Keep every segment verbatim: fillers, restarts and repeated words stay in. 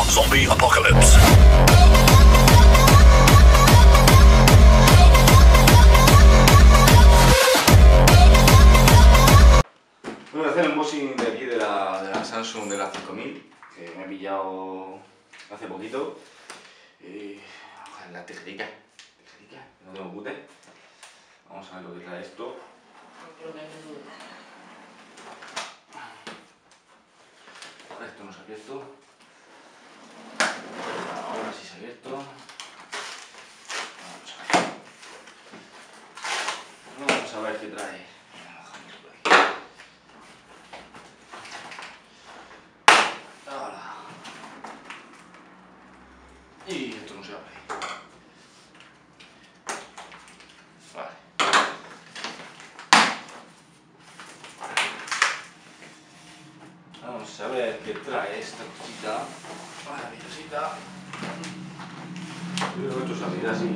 Zombie Apocalypse. Voy a hacer un unboxing de aquí de la, de la Samsung de la cinco mil, que me he pillado hace poquito. Y ojalá, la tijerica, tijerica, no tengo cute. Vamos a ver lo que trae esto. Esto no se ha abierto. Ahora sí se ha abierto. Vamos a ver. Vamos a ver qué trae. Ahora. Y esto no se abre. Vale. Vamos a ver qué trae esta cosita. Maravillosita. Yo creo que esto se abrirá así.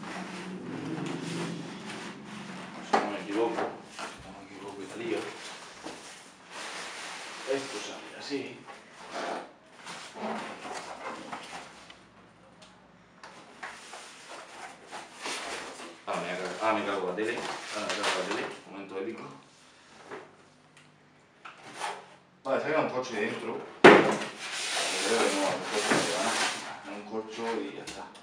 Si no me equivoco. No me equivoco y talío. Esto se abrirá así. Ahora me, cargo, ahora me cargo la tele. Ahora me cargo la tele. Momento épico. Vale, se ha quedado un corcho ahí dentro. Creo que no, el corcho no lleva nada. Un corcho y ya está.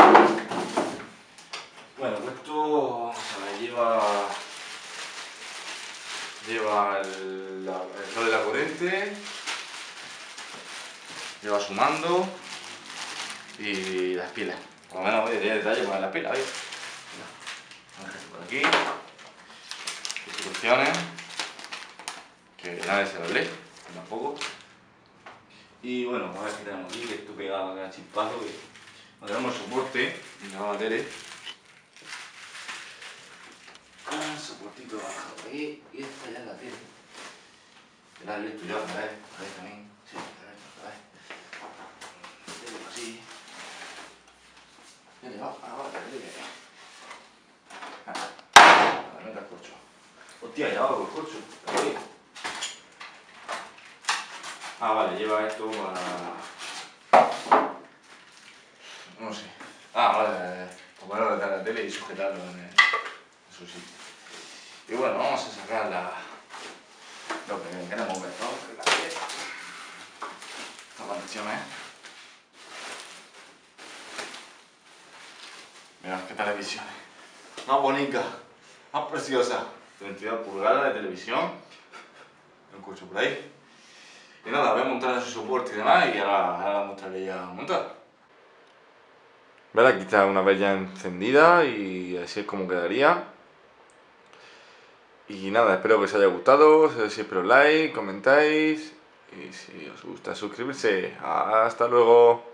Bueno, pues esto a ver, lleva. Lleva el, la, el cable de la corriente. Lleva su mando. Y las pilas. Por lo menos, oye, tiene detalle para las pilas, oye. Por aquí. Instrucciones. Que nadie se lo lee. Tampoco. Y bueno, a ver qué tenemos aquí, que esto pega a chispazo, que no tenemos soporte, y la tele. El soportito bajado ahí, y esta ya es la tele. Que la he visto yo otra vez, otra vez también, sí, otra vez, otra vez. Tele así. Tele va, ahora la tele. Ah, a ver, el corcho. Hostia, ya va con el corcho. Ahí. Ah, vale, lleva esto para... no sé. Ah, vale, para ponerlo detrás de la tele y sujetarlo en el... eso sí. Y bueno, vamos a sacar la... lo que queremos ver, ¿no? La tele. Las conexiones. Mirad qué televisiones. Más bonita, más preciosa. treinta y dos pulgadas de televisión. Un coche por ahí. Y nada, voy a montar ese soporte y demás y ahora, ahora la mostraré ya montada. Vale, aquí está una vez ya encendida y así es como quedaría. Y nada, espero que os haya gustado, si espero like, comentáis y si os gusta suscribirse. Hasta luego.